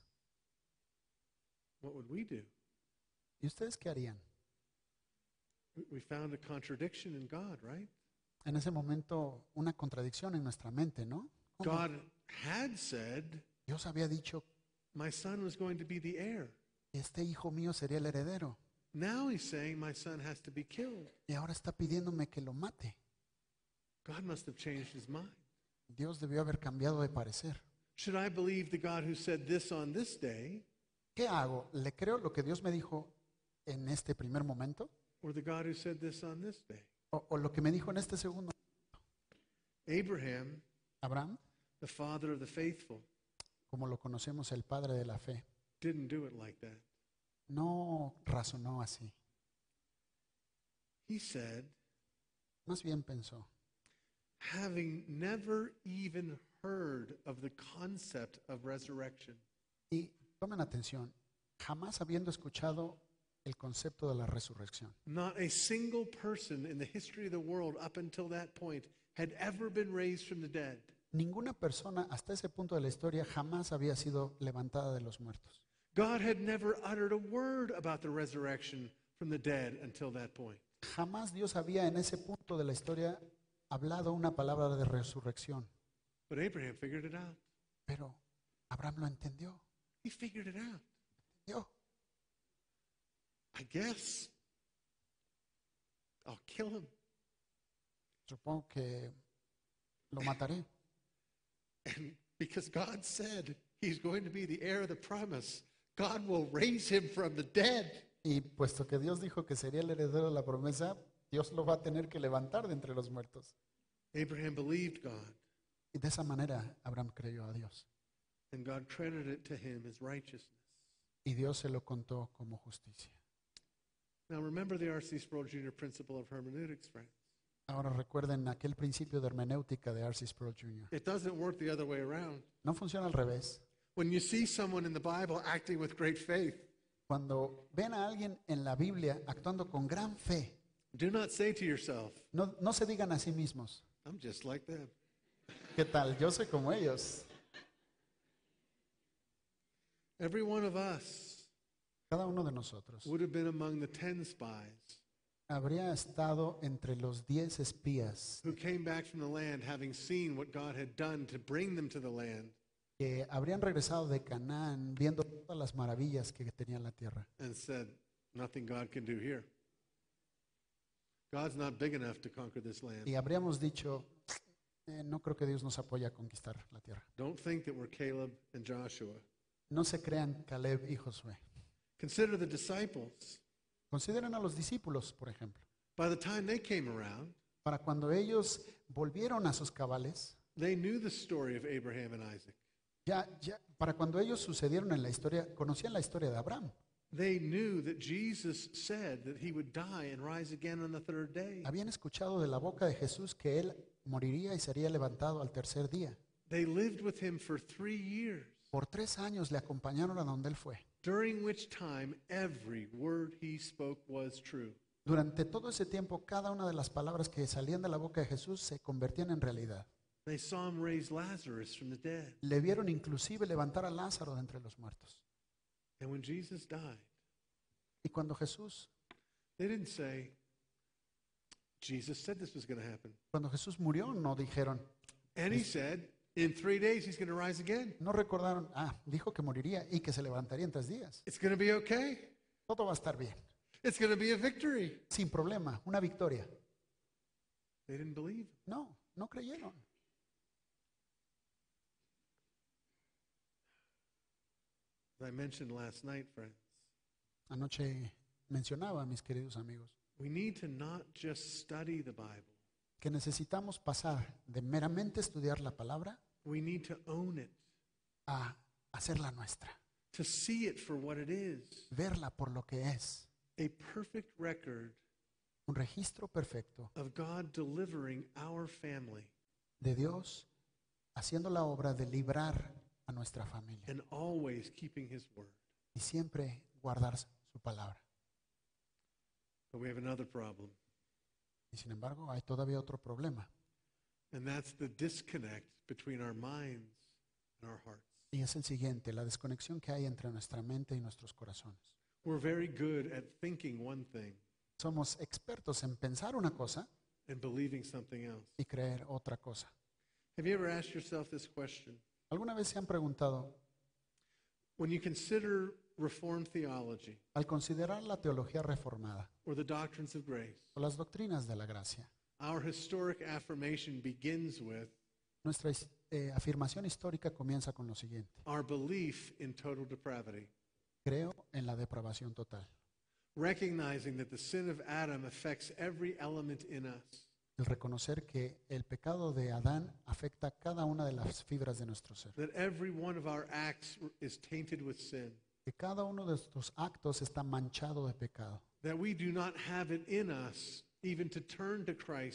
What would we do? ¿Y ustedes qué harían? We found a contradiction in God, right? En ese momento una contradicción en nuestra mente, ¿no? ¿Cómo? God had said, Dios había dicho my son was going to be the heir. que este hijo mío sería el heredero Now he's saying my son has to be killed. y ahora está pidiéndome que lo mate. God must have changed his mind. Dios debió haber cambiado de parecer. Should I believe the God who said this on this day, ¿Qué hago? ¿Le creo lo que Dios me dijo en este primer momento? or the God who said this on this day? ¿O lo que me dijo en este segundo? Abraham, Abraham, the father of the faithful, como lo conocemos, el padre de la fe, didn't do it like that. no razonó así. He said, Más bien pensó, having never even heard of the concept of resurrection. Y tomen atención, jamás habiendo escuchado el concepto de la resurrección. Not a single person in the history of the world up until that point had ever been raised from the dead. Ninguna persona hasta ese punto de la historia jamás había sido levantada de los muertos. God had never uttered a word about the resurrection from the dead until that point. Jamás Dios había en ese punto de la historia hablado una palabra de resurrección. But Abraham figured it out. Pero Abraham lo entendió. He figured it out. Entendió. I guess I'll kill him. Supongo que lo mataré. And because God said he's going to be the heir of the promise, God will raise him from the dead. Y puesto que Dios dijo que sería el heredero de la promesa, Dios lo va a tener que levantar de entre los muertos. Abraham believed God, Y de esa manera Abraham creyó a Dios. and God credited it to him as righteousness. Y Dios se lo contó como justicia. Now remember the R.C. Sproul Jr. principle of hermeneutics, friends. Ahora recuerden aquel principio de hermenéutica de R.C. Sproul Jr. It doesn't work the other way around. No funciona al revés. When you see someone in the Bible acting with great faith, Cuando ven a alguien en la Biblia actuando con gran fe, do not say to yourself, no se digan a sí mismos, I'm just like them. ¿qué tal? Yo soy como ellos. Every one of us Cada uno de nosotros would have been among the 10 spies habría estado entre los 10 espías who came back from the land having seen what God had done to bring them to the land que habrían regresado de Canaán viendo todas las maravillas que tenía la tierra. and said, nothing God can do here. God's not big enough to conquer this land. Y habríamos dicho, no creo que Dios nos apoye a conquistar la tierra. Don't think that we're Caleb and Joshua. No se crean Caleb y Josué. Consider the disciples. Consideren a los discípulos, por ejemplo. By the time they came around, Para cuando ellos volvieron a sus cabales, they knew the story of Abraham and Isaac. para cuando ellos sucedieron en la historia, conocían la historia de Abraham. They knew that Jesus said that he would die and rise again on the third day. Habían escuchado de la boca de Jesús que él moriría y sería levantado al tercer día. They lived with him for 3 years, Por 3 años le acompañaron a donde él fue. during which time every word he spoke was true. Durante todo ese tiempo, cada una de las palabras que salían de la boca de Jesús se convertían en realidad. They saw him raise Lazarus from the dead. Le vieron inclusive levantar a Lázaro de entre los muertos. And when Jesus died, Y cuando Jesús Jesus said this was going to happen. Cuando Jesús murió, no dijeron, And he said, in 3 days he's going to rise again. no recordaron, dijo que moriría y que se levantaría en 3 días. It's going to be okay. Todo va a estar bien, It's going to be a victory. sin problema, una victoria. They didn't believe. No creyeron. As I mentioned last night, friends, Anoche mencionaba, mis queridos amigos, we need to not just study the Bible. que necesitamos pasar de meramente estudiar la palabra We need to own it, a hacerla nuestra, to see it for what it is, verla por lo que es, a perfect record un registro perfecto of God delivering our family de Dios haciendo la obra de librar a nuestra familia and always keeping his word. y siempre guardar su palabra. But we have another problem, Y sin embargo, hay todavía otro problema, and that's the disconnect between our minds and our hearts. y es el siguiente, la desconexión que hay entre nuestra mente y nuestros corazones. We're very good at thinking one thing Somos expertos en pensar una cosa and believing something else. y creer otra cosa. Have you ever asked yourself this question? ¿Alguna vez se han preguntado, When you consider Reformed theology al considerar la teología reformada or the doctrines of grace, o las doctrinas de la gracia, our historic affirmation begins with nuestra afirmación histórica comienza con lo siguiente: our belief in total depravity, creo en la depravación total. recognizing that the sin of Adam affects every element in us. El reconocer que el pecado de Adán afecta cada una de las fibras de nuestro ser. That every one of our acts is tainted with sin. Que cada uno de estos actos está manchado de pecado. That we do not have it in us even to turn to Christ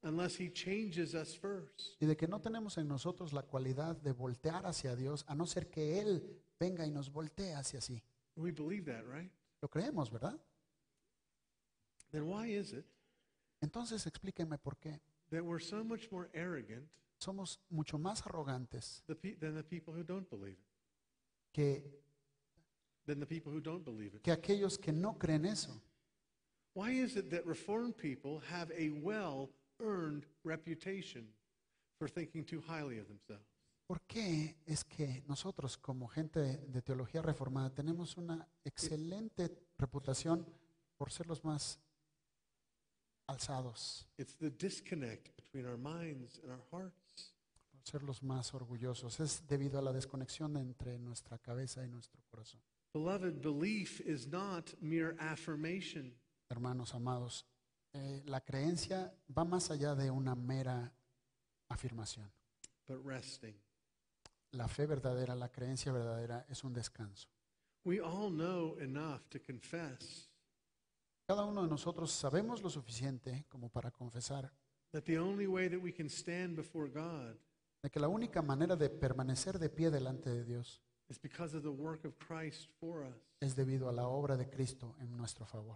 unless he changes us first. y de que no tenemos en nosotros la cualidad de voltear hacia Dios, a no ser que Él venga y nos voltee hacia sí. We believe that, right? Lo creemos, ¿verdad? Then why is it Entonces explíquenme por qué that we're so much more arrogant somos mucho más arrogantes than the people who don't believe it? que, Than the people who don't believe it? que aquellos que no creen eso. Why is it that Reformed people have a well-earned reputation for thinking too highly of themselves? ¿Por qué es que nosotros como gente de teología reformada tenemos una excelente reputación por ser los más alzados, It's the disconnect between our minds and our hearts. por ser los más orgullosos? Es debido a la desconexión entre nuestra cabeza y nuestro corazón. Beloved, belief is not mere affirmation. Hermanos amados, la creencia va más allá de una mera afirmación. But resting. La fe verdadera, la creencia verdadera es un descanso. We all know enough to confess Cada uno de nosotros sabemos lo suficiente como para confesar that the only way that we can stand before God de que la única manera de permanecer de pie delante de Dios is because of the work of Christ for us. es debido a la obra de Cristo en nuestro favor.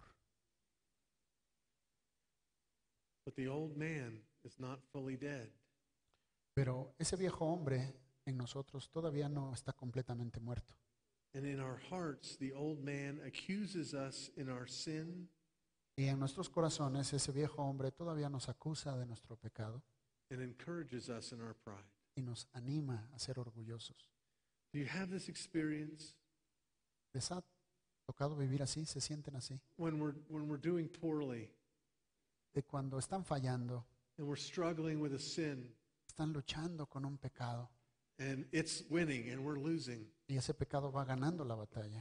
But the old man is not fully dead. Pero ese viejo hombre en nosotros todavía no está completamente muerto. And in our hearts, the old man accuses us in our sin Y en nuestros corazones ese viejo hombre todavía nos acusa de nuestro pecado and encourages us in our pride. y nos anima a ser orgullosos. Do you have this experience ¿Les ha tocado vivir así? ¿Se sienten así? when we're doing poorly De cuando están fallando, and we're struggling with a sin están luchando con un pecado and it's winning and we're losing? y ese pecado va ganando la batalla.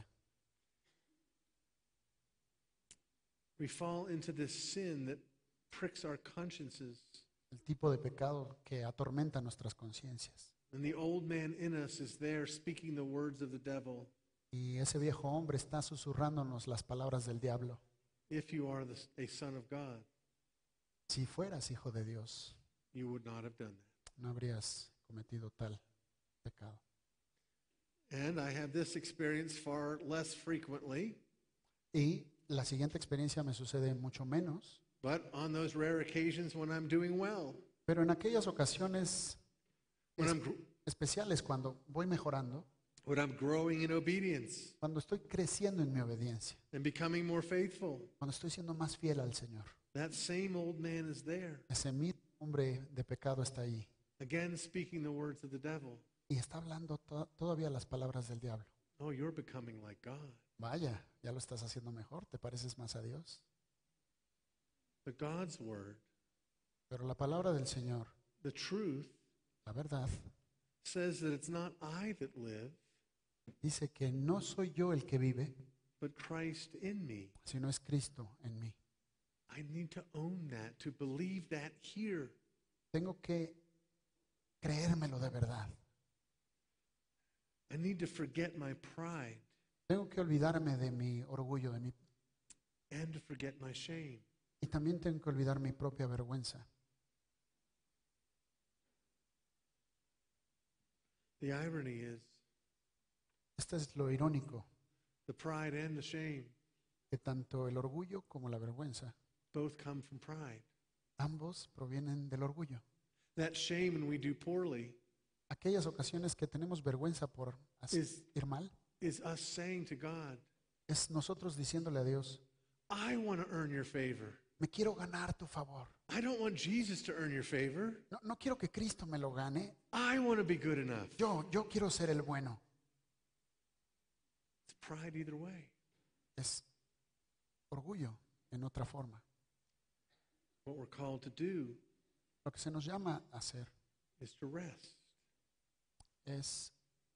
We fall into this sin that pricks our consciences, El tipo de pecado que atormenta nuestras conciencias. and the old man in us is there speaking the words of the devil. Y ese viejo hombre está susurrándonos las palabras del diablo. If you are a son of God, Si fueras hijo de Dios, you would not have done that. no habrías cometido tal pecado. And I have this experience far less frequently, Y la siguiente experiencia me sucede mucho menos, but on those rare occasions when I'm doing well, pero en aquellas ocasiones when es- I'm, gr- especiales cuando voy mejorando, when I'm growing in obedience cuando estoy creciendo en mi obediencia, and becoming more faithful, cuando estoy siendo más fiel al Señor, that same old man is there, ese mismo hombre de pecado está ahí again speaking the words of the devil. y está hablando todavía las palabras del diablo. Oh, you're becoming like God. Vaya, ya lo estás haciendo mejor, te pareces más a Dios. But God's word, Pero la palabra del Señor, the truth, la verdad, says that it's not I that live, dice que no soy yo el que vive, but Christ in me. sino es Cristo en mí. I need to own that, to believe that here. Tengo que creérmelo de verdad. I need to forget my pride Tengo que olvidarme de mi orgullo, and to forget my shame. y también tengo que olvidar mi propia vergüenza. The irony is Esto es lo irónico, the pride and the shame que tanto el orgullo como la vergüenza, both come from pride. ambos provienen del orgullo. That shame when we do poorly Aquellas ocasiones que tenemos vergüenza por ir mal, is us saying to God, es nosotros diciéndole a Dios, I want to earn your favor. me quiero ganar tu favor. I don't want Jesus to earn your favor. No quiero que Cristo me lo gane. I want to be good enough. Yo quiero ser el bueno. It's pride either way. Es orgullo en otra forma. What we're called to do Lo que se nos llama a hacer is to rest. es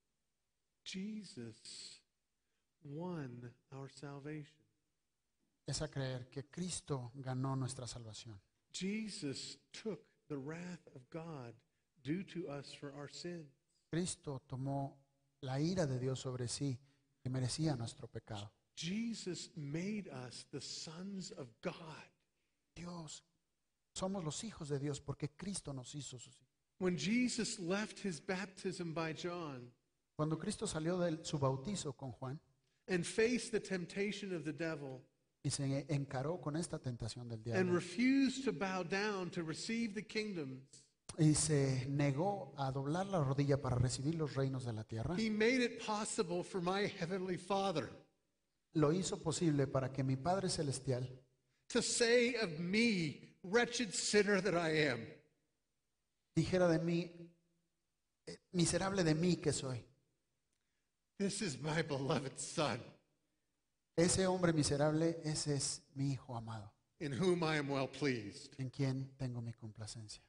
Jesus won our salvation. a creer que Cristo ganó nuestra salvación. Jesus took the wrath of God due to us for our sins. Cristo tomó la ira de Dios sobre sí que merecía nuestro pecado. Jesus made us the sons of God. Dios Somos los hijos de Dios porque Cristo nos hizo sus hijos. When Jesus left his baptism by John Cuando Cristo salió de su bautizo con Juan and faced the temptation of the devil y se encaró con esta tentación del and diablo refused to bow down to receive the kingdoms, y se negó a doblar la rodilla para recibir los reinos de la tierra, he made it possible for my heavenly Father lo hizo posible para que mi Padre Celestial to say of me, wretched sinner that I am, dijera de mí, miserable de mí que soy. this is my beloved Son, Ese hombre miserable, ese es mi Hijo amado, in whom I am well pleased. en quien tengo mi complacencia.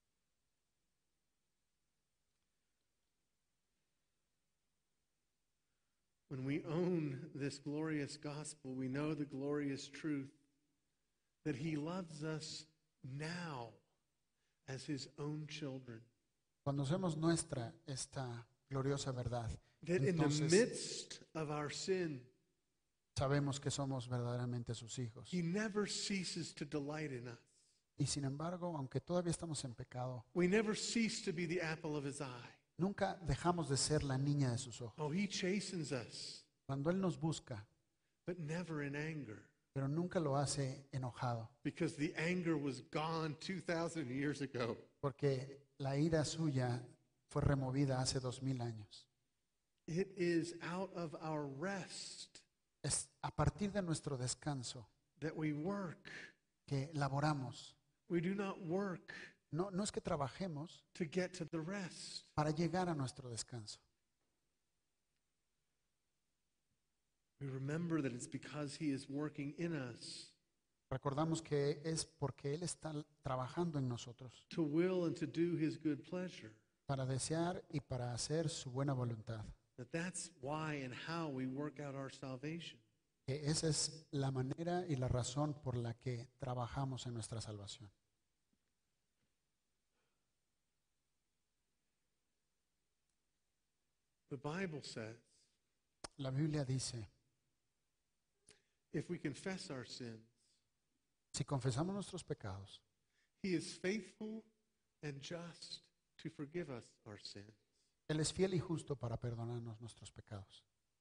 When we own this glorious gospel, we know the glorious truth that he loves us now as his own children. Cuando hacemos nuestra esta gloriosa verdad, That in the entonces midst of our sin, sabemos que somos verdaderamente sus hijos. he never ceases to delight in us. Y sin embargo, aunque todavía estamos en pecado, We never cease to be the apple of his eye. nunca dejamos de ser la niña de sus ojos. Oh, he chastens us, Cuando Él nos busca, but never in anger, pero nunca lo hace enojado, because the anger was gone 2,000 years ago. porque la ira suya fue removida hace 2000 años. It is out of our rest Es a partir de nuestro descanso that we work. que laboramos. We do not work No es que trabajemos to get to the rest. para llegar a nuestro descanso. We remember that it's because he is working in us Recordamos que es porque Él está trabajando en nosotros to will and to do his good pleasure. para desear y para hacer su buena voluntad. That's why and how we work out our salvation. Que esa es la manera y la razón por la que trabajamos en nuestra salvación. The Bible says La Biblia dice, if we confess our sins, si confesamos nuestros pecados, he is faithful and just to forgive us our sins Él es fiel y justo para perdonarnos nuestros pecados.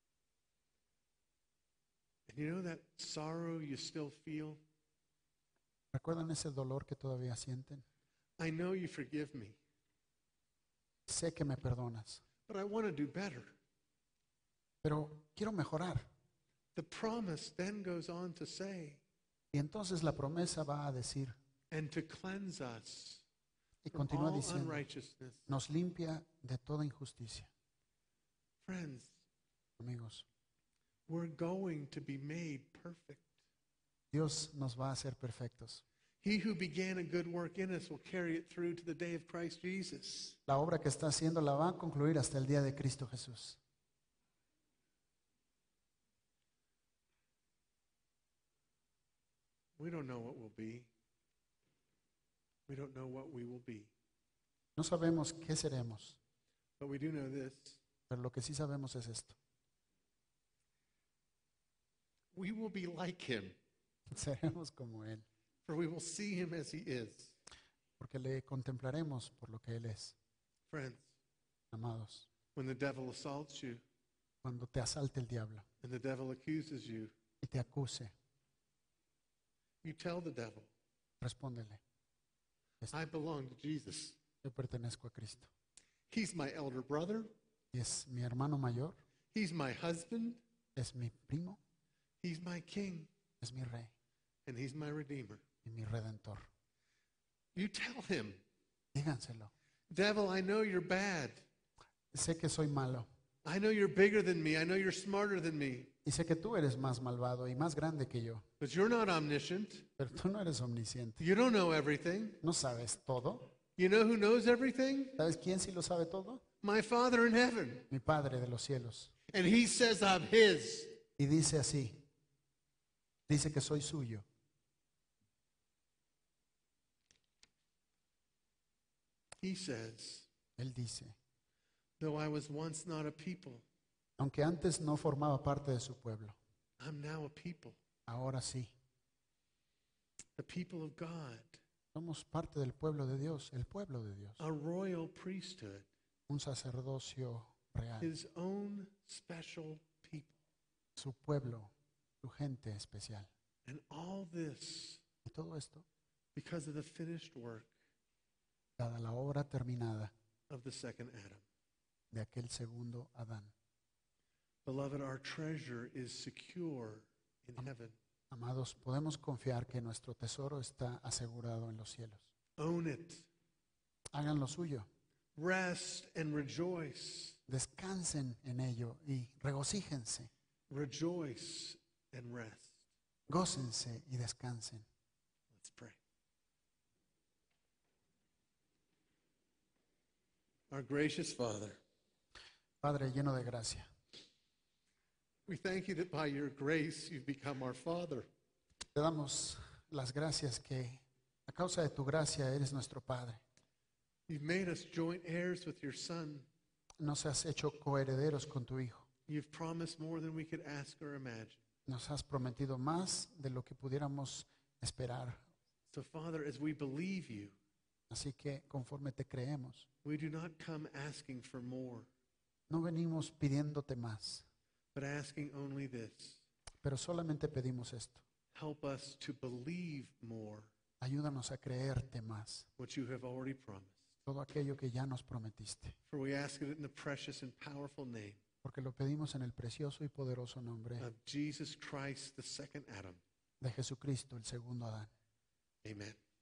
and you know that sorrow you still feel? ¿Recuerdan ese dolor que todavía sienten? I know you forgive me, Sé que me perdonas, but I want to do better. pero quiero mejorar. The promise then goes on to say, Y entonces la promesa va a decir, and to cleanse us y from continúa all diciendo, unrighteousness. nos limpia de toda injusticia. Friends, Amigos, we're going to be made perfect. Dios nos va a hacer perfectos. He who began a good work in us will carry it through to the day of Christ Jesus. La obra que está haciendo la va a concluir hasta el día de Cristo Jesús. We don't know what will be. We don't know what we will be. No sabemos qué seremos, But we do know this. pero lo que sí sabemos es esto. We will be like him, Seremos como Él, for we will see him as he is. porque le contemplaremos por lo que Él es. Friends, Amados, when the devil assaults you cuando te asalte el diablo and the devil accuses you, y te acuse, you tell the devil, respóndele, I belong to Jesus. yo pertenezco a Cristo. He's my elder brother. Y es mi hermano mayor, He's my husband. es mi primo, He's my king. es mi rey And he's my redeemer. y mi redentor. You tell him, Díganselo. devil, I know you're bad. Sé que soy malo I know you're bigger than me. I know you're smarter than me. y sé que tú eres más malvado y más grande que yo, But you're not omniscient. pero tú no eres omnisciente. You don't know everything. No sabes todo. You know who knows everything? ¿Sabes quién sí lo sabe todo? My Father in heaven. Mi Padre de los cielos. And he says I'm his. Y dice así, dice que soy suyo. He says, Él dice, though I was once not a people, aunque antes no formaba parte de su pueblo, I'm now a people. ahora sí, The people of God. Somos parte del pueblo de Dios, el pueblo de Dios, a royal priesthood, un sacerdocio real, his own special people. su pueblo, su gente especial. And all this Y todo esto, because of the finished work dada la obra terminada of the second Adam. de aquel segundo Adán. Beloved, our treasure is secure in heaven. Amados, podemos confiar que nuestro tesoro está asegurado en los cielos. Own it. Hagan lo suyo, Rest and rejoice. descansen en ello y regocíjense, Rejoice and rest. gócense y descansen. Let's pray. Our gracious Father, Padre lleno de gracia, we thank you that by your grace you've become our Father. te damos las gracias que a causa de tu gracia eres nuestro Padre. You've made us joint heirs with your Son. Nos has hecho coherederos con tu Hijo. You've promised more than we could ask or imagine. Nos has prometido más de lo que pudiéramos esperar. So, Father, as we believe you, Así que conforme te creemos, we do not come asking for more, no venimos pidiéndote más, but asking only this. pero solamente pedimos esto. Help us to believe more Ayúdanos a creerte más, what you have already promised. todo aquello que ya nos prometiste, For we ask it in the precious and powerful name porque lo pedimos en el precioso y poderoso nombre of Jesus Christ, the second Adam. de Jesucristo, el segundo Adán. Amen.